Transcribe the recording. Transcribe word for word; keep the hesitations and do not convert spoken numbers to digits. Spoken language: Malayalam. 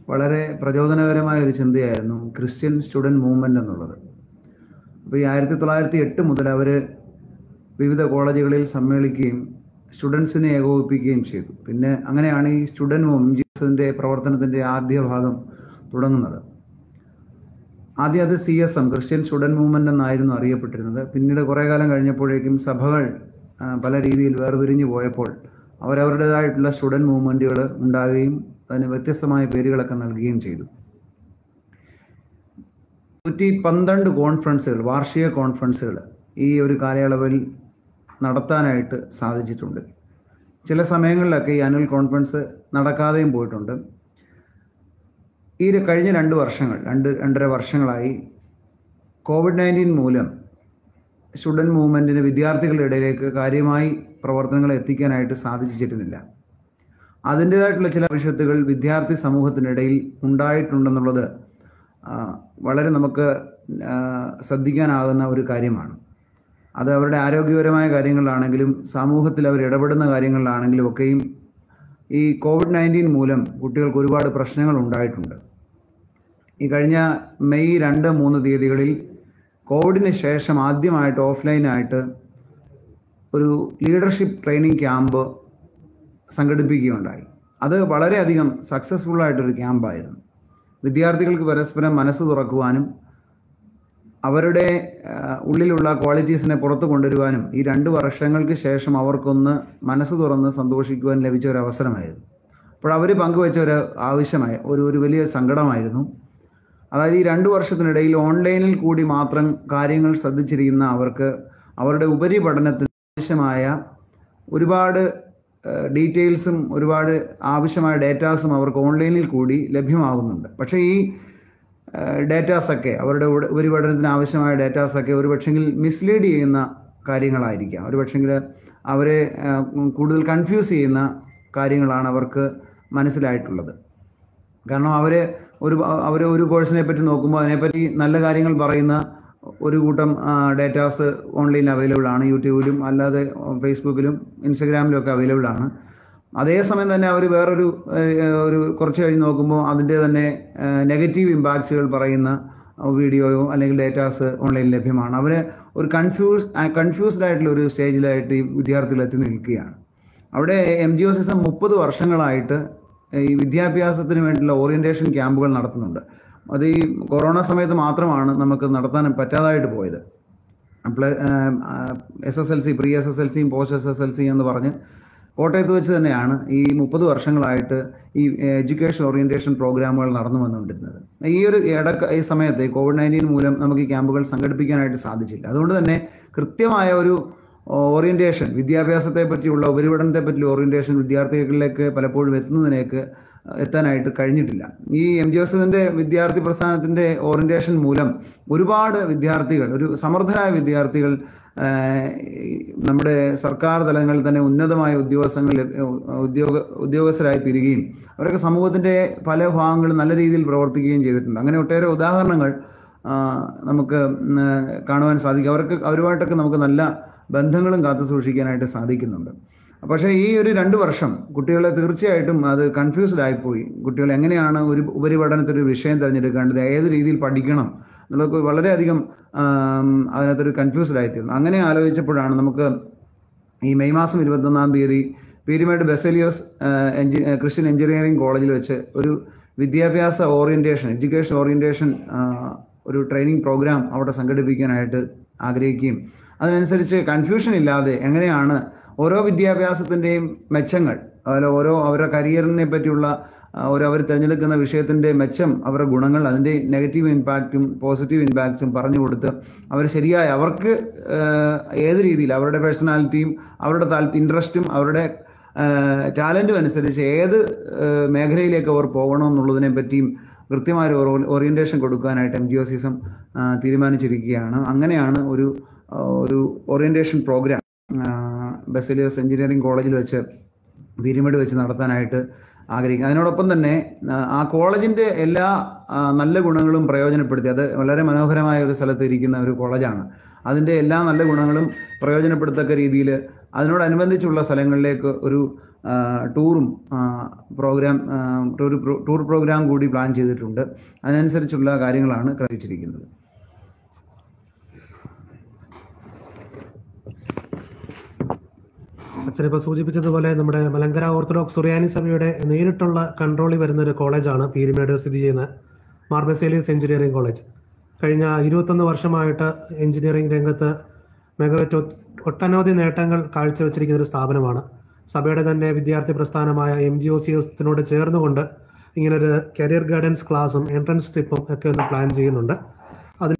വളരെ പ്രചോദനകരമായ ഒരു ചിന്തയായിരുന്നു ക്രിസ്ത്യൻ സ്റ്റുഡൻറ് മൂവ്മെൻ്റ് എന്നുള്ളത്. അപ്പോൾ ഈ ആയിരത്തി തൊള്ളായിരത്തി എട്ട് മുതൽ അവർ വിവിധ കോളേജുകളിൽ സമ്മേളിക്കുകയും സ്റ്റുഡൻസിനെ ഏകോപിപ്പിക്കുകയും ചെയ്തു. പിന്നെ അങ്ങനെയാണ് ഈ സ്റ്റുഡൻറ് എം ജി എസിൻ്റെ പ്രവർത്തനത്തിൻ്റെ ആദ്യ ഭാഗം തുടങ്ങുന്നത്. ആദ്യം അത് C S M Christian student movement എന്നായിരുന്നു അറിയപ്പെട്ടിരുന്നത്. പിന്നീട് കുറേ കാലം കഴിഞ്ഞപ്പോഴേക്കും സഭകൾ പല രീതിയിൽ വേർപിരിഞ്ഞു പോയപ്പോൾ അവരവരുടേതായിട്ടുള്ള സ്റ്റുഡൻറ് മൂവ്മെൻറ്റുകൾ ഉണ്ടാകുകയും അതിന് വ്യത്യസ്തമായ പേരുകളൊക്കെ നൽകുകയും ചെയ്തു. നൂറ്റി പന്ത്രണ്ട് കോൺഫറൻസുകൾ, വാർഷിക കോൺഫറൻസുകൾ ഈ ഒരു കാലയളവിൽ നടത്താനായിട്ട് സാധിച്ചിട്ടുണ്ട്. ചില സമയങ്ങളിലൊക്കെ ഈ ആനുവൽ കോൺഫറൻസ് നടക്കാതെയും പോയിട്ടുണ്ട്. ഈ കഴിഞ്ഞ രണ്ട് വർഷങ്ങൾ രണ്ട് രണ്ടര വർഷങ്ങളായി കോവിഡ് നയൻറ്റീൻ മൂലം സ്റ്റുഡൻറ് മൂവ്മെൻറ്റിന് വിദ്യാർത്ഥികളുടെ ഇടയിലേക്ക് കാര്യമായി പ്രവർത്തനങ്ങൾ എത്തിക്കാനായിട്ട് സാധിച്ചിരുന്നില്ല. അതിൻ്റേതായിട്ടുള്ള ചില ഭവിഷ്യത്തുകൾ വിദ്യാർത്ഥി സമൂഹത്തിനിടയിൽ ഉണ്ടായിട്ടുണ്ടെന്നുള്ളത് വളരെ നമുക്ക് ശ്രദ്ധിക്കാനാകുന്ന ഒരു കാര്യമാണ്. അത് അവരുടെ ആരോഗ്യപരമായ കാര്യങ്ങളിലാണെങ്കിലും സമൂഹത്തിൽ അവർ ഇടപെടുന്ന കാര്യങ്ങളിലാണെങ്കിലും ഒക്കെയും ഈ കോവിഡ് നയൻറ്റീൻ മൂലം കുട്ടികൾക്ക് ഒരുപാട് പ്രശ്നങ്ങൾ ഉണ്ടായിട്ടുണ്ട്. ഈ കഴിഞ്ഞ മെയ് രണ്ട് മൂന്ന് തീയതികളിൽ കോവിഡിന് ശേഷം ആദ്യമായിട്ട് ഓഫ്ലൈനായിട്ട് ഒരു ലീഡർഷിപ്പ് ട്രെയിനിങ് ക്യാമ്പ് സംഘടിപ്പിക്കുകയുണ്ടായി. അത് വളരെയധികം സക്സസ്ഫുള്ളായിട്ടൊരു ക്യാമ്പായിരുന്നു. വിദ്യാർത്ഥികൾക്ക് പരസ്പരം മനസ്സ് തുറക്കുവാനും അവരുടെ ഉള്ളിലുള്ള ക്വാളിറ്റീസിനെ പുറത്തു കൊണ്ടുവരുവാനും ഈ രണ്ട് വർഷങ്ങൾക്ക് ശേഷം അവർക്കൊന്ന് മനസ്സ് തുറന്ന് സന്തോഷിക്കുവാൻ ലഭിച്ച ഒരു അവസരമായിരുന്നു. അപ്പോൾ അവർ പങ്കുവെച്ച ഒരു ആവശ്യമായ ഒരു ഒരു വലിയ സങ്കടമായിരുന്നു. അതായത് ഈ രണ്ട് വർഷത്തിനിടയിൽ ഓൺലൈനിൽ കൂടി മാത്രം കാര്യങ്ങൾ ശ്രദ്ധിച്ചിരിക്കുന്ന അവർക്ക് അവരുടെ ഉപരിപഠനത്തിന് ആവശ്യമായ ഒരുപാട് ഡീറ്റെയിൽസും ഒരുപാട് ആവശ്യമായ ഡേറ്റാസും അവർക്ക് ഓൺലൈനിൽ കൂടി ലഭ്യമാകുന്നുണ്ട്. പക്ഷേ ഈ ഡേറ്റാസൊക്കെ അവരുടെ ഉപരിപഠനത്തിന് ആവശ്യമായ ഡേറ്റാസൊക്കെ ഒരു പക്ഷെങ്കിൽ മിസ്ലീഡ് ചെയ്യുന്ന കാര്യങ്ങളായിരിക്കാം. ഒരു പക്ഷെങ്കിൽ അവരെ കൂടുതൽ കൺഫ്യൂസ് ചെയ്യുന്ന കാര്യങ്ങളാണ് അവർക്ക് മനസ്സിലായിട്ടുള്ളത്. കാരണം അവർ ഒരു അവർ ഒരു കോഴ്സിനെ പറ്റി നോക്കുമ്പോൾ അതിനെപ്പറ്റി നല്ല കാര്യങ്ങൾ പറയുന്ന ഒരു കൂട്ടം ഡേറ്റാസ് ഓൺലൈനിൽ അവൈലബിൾ ആണ്. യൂട്യൂബിലും അല്ലാതെ ഫേസ്ബുക്കിലും ഇൻസ്റ്റഗ്രാമിലും ഒക്കെ അവൈലബിൾ ആണ്. അതേസമയം തന്നെ അവർ വേറൊരു ഒരു കുറച്ച് കഴിഞ്ഞ് നോക്കുമ്പോൾ അതിൻ്റെ തന്നെ നെഗറ്റീവ് ഇമ്പാക്ട്സുകൾ പറയുന്ന വീഡിയോയോ അല്ലെങ്കിൽ ഡേറ്റാസ് ഓൺലൈനിൽ ലഭ്യമാണ്. അവർ ഒരു കൺഫ്യൂസ് കൺഫ്യൂസ്ഡ് ആയിട്ടുള്ള ഒരു സ്റ്റേജിലായിട്ട് ഈ വിദ്യാർത്ഥികൾ എത്തി നിൽക്കുകയാണ്. അവിടെ M G O C S M മുപ്പത് വർഷങ്ങളായിട്ട് ഈ വിദ്യാഭ്യാസത്തിന് വേണ്ടിയുള്ള ഓറിയൻറ്റേഷൻ ക്യാമ്പുകൾ നടത്തുന്നുണ്ട്. അത് ഈ കൊറോണ സമയത്ത് മാത്രമാണ് നമുക്ക് നടത്താൻ പറ്റാതായിട്ട് പോയത്. S S L C pre S S L സിയും post S S L C എന്ന് പറഞ്ഞ് കോട്ടയത്ത് വെച്ച് തന്നെയാണ് ഈ മുപ്പത് വർഷങ്ങളായിട്ട് ഈ എഡ്യൂക്കേഷൻ ഓറിയൻറ്റേഷൻ പ്രോഗ്രാമുകൾ നടന്നു വന്നുകൊണ്ടിരുന്നത്. ഈ ഒരു ഇടക്ക ഈ സമയത്ത് കോവിഡ് നയൻറ്റീൻ മൂലം നമുക്ക് ഈ ക്യാമ്പുകൾ സംഘടിപ്പിക്കാനായിട്ട് സാധിച്ചില്ല. അതുകൊണ്ട് തന്നെ കൃത്യമായ ഒരു ഓറിയൻറ്റേഷൻ, വിദ്യാഭ്യാസത്തെ പറ്റിയുള്ള ഉപരിപഠനത്തെ പറ്റിയുള്ള ഓറിയൻറ്റേഷൻ വിദ്യാർത്ഥികളിലേക്ക് പലപ്പോഴും എത്തുന്നതിനേക്ക് എത്താനായിട്ട് കഴിഞ്ഞിട്ടില്ല. ഈ എം ജി എസ് എസിൻ്റെ വിദ്യാർത്ഥി പ്രസ്ഥാനത്തിൻ്റെ ഓറിയൻറ്റേഷൻ മൂലം ഒരുപാട് വിദ്യാർത്ഥികൾ, ഒരു സമർത്ഥരായ വിദ്യാർത്ഥികൾ നമ്മുടെ സർക്കാർ തലങ്ങളിൽ തന്നെ ഉന്നതമായ ഉദ്യോഗസ്ഥങ്ങളിൽ ഉദ്യോഗ ഉദ്യോഗസ്ഥരായി തീരുകയും അവരൊക്കെ സമൂഹത്തിൻ്റെ പല ഭാഗങ്ങളും നല്ല രീതിയിൽ പ്രവർത്തിക്കുകയും ചെയ്തിട്ടുണ്ട്. അങ്ങനെ ഒട്ടേറെ ഉദാഹരണങ്ങൾ നമുക്ക് കാണുവാൻ സാധിക്കും. അവർക്ക് അവരുമായിട്ടൊക്കെ നമുക്ക് നല്ല ബന്ധങ്ങളും കാത്തു സൂക്ഷിക്കാനായിട്ട് സാധിക്കുന്നുണ്ട്. പക്ഷേ ഈ ഒരു രണ്ട് വർഷം കുട്ടികളെ തീർച്ചയായിട്ടും അത് കൺഫ്യൂസ്ഡ് ആയിപ്പോയി. കുട്ടികൾ എങ്ങനെയാണ് ഒരു ഉപരിപഠനത്തിലൊരു വിഷയം തിരഞ്ഞെടുക്കേണ്ടത്, ഏത് രീതിയിൽ പഠിക്കണം എന്നുള്ളതൊക്കെ വളരെയധികം അതിനകത്തൊരു കൺഫ്യൂസ്ഡ് ആയിത്തീർന്നു. അങ്ങനെ ആലോചിച്ചപ്പോഴാണ് നമുക്ക് ഈ മെയ് മാസം ഇരുപത്തൊന്നാം തീയതി പീരുമേട് ബെസേലിയോസ് എഞ്ചി ക്രിസ്ത്യൻ എഞ്ചിനീയറിംഗ് കോളേജിൽ വെച്ച് ഒരു വിദ്യാഭ്യാസ ഓറിയൻറ്റേഷൻ, എഡ്യൂക്കേഷൻ ഓറിയൻറ്റേഷൻ ഒരു ട്രെയിനിങ് പ്രോഗ്രാം അവിടെ സംഘടിപ്പിക്കാനായിട്ട് ആഗ്രഹിക്കുകയും അതിനനുസരിച്ച് കൺഫ്യൂഷൻ ഇല്ലാതെ എങ്ങനെയാണ് ഓരോ വിദ്യാഭ്യാസത്തിൻ്റെയും മെച്ചങ്ങൾ, അതുപോലെ ഓരോ അവരുടെ കരിയറിനെ പറ്റിയുള്ള ഓരോ അവർ തിരഞ്ഞെടുക്കുന്ന വിഷയത്തിൻ്റെ മെച്ചം, അവരുടെ ഗുണങ്ങൾ, അതിൻ്റെ നെഗറ്റീവ് ഇമ്പാക്റ്റും പോസിറ്റീവ് ഇമ്പാക്റ്റും പറഞ്ഞു കൊടുത്ത് അവർ ശരിയായ അവർക്ക് ഏത് രീതിയിൽ അവരുടെ പേഴ്സണാലിറ്റിയും അവരുടെ താല്പര്യം ഇൻട്രസ്റ്റും അവരുടെ ടാലൻറ്റും അനുസരിച്ച് ഏത് മേഖലയിലേക്ക് അവർ പോകണമെന്നുള്ളതിനെ പറ്റിയും കൃത്യമായ ഒരു ഓറിയൻറ്റേഷൻ കൊടുക്കാനായിട്ട് M G O C S M തീരുമാനിച്ചിരിക്കുകയാണ്. അങ്ങനെയാണ് ഒരു ഒരു ഓറിയൻറ്റേഷൻ പ്രോഗ്രാം ബെസേലിയോസ് എഞ്ചിനീയറിംഗ് കോളേജിൽ വെച്ച് പീരുമേട് വെച്ച് നടത്താനായിട്ട് ആഗ്രഹിക്കുക. അതിനോടൊപ്പം തന്നെ ആ കോളേജിൻ്റെ എല്ലാ നല്ല ഗുണങ്ങളും പ്രയോജനപ്പെടുത്തി, അത് വളരെ മനോഹരമായ ഒരു സ്ഥലത്ത് ഇരിക്കുന്ന ഒരു കോളേജാണ്, അതിൻ്റെ എല്ലാ നല്ല ഗുണങ്ങളും പ്രയോജനപ്പെടുത്തക്ക രീതിയിൽ അതിനോടനുബന്ധിച്ചുള്ള സ്ഥലങ്ങളിലേക്ക് ഒരു ടൂറും പ്രോഗ്രാം ടൂർ ടൂർ പ്രോഗ്രാം കൂടി പ്ലാൻ ചെയ്തിട്ടുണ്ട്. അതിനനുസരിച്ചുള്ള കാര്യങ്ങളാണ് ക്രമീകരിച്ചിരിക്കുന്നത്. അച്ഛനിപ്പോൾ സൂചിപ്പിച്ചതുപോലെ നമ്മുടെ മലങ്കര ഓർത്തഡോക്സ് സുറിയാനി സഭയുടെ നേരിട്ടുള്ള കൺട്രോളിൽ വരുന്ന ഒരു കോളേജാണ് പീരുമേട് സ്ഥിതി ചെയ്യുന്ന മാർ ബസേലിയസ് എഞ്ചിനീയറിംഗ് കോളേജ്. കഴിഞ്ഞ ഇരുപത്തൊന്ന് വർഷമായിട്ട് എഞ്ചിനീയറിംഗ് രംഗത്ത് മികവുറ്റ ഒട്ടനവധി നേട്ടങ്ങൾ കാഴ്ചവെച്ചിരിക്കുന്ന ഒരു സ്ഥാപനമാണ്. സഭയുടെ തന്നെ വിദ്യാർത്ഥി പ്രസ്ഥാനമായ എം ജി ഒ സി എസിനോട് ചേർന്നുകൊണ്ട് ഇങ്ങനൊരു കരിയർ ഗൈഡൻസ് ക്ലാസ്സും എൻട്രൻസ് ട്രിപ്പും ഒക്കെ ഒന്ന് പ്ലാൻ ചെയ്യുന്നുണ്ട്.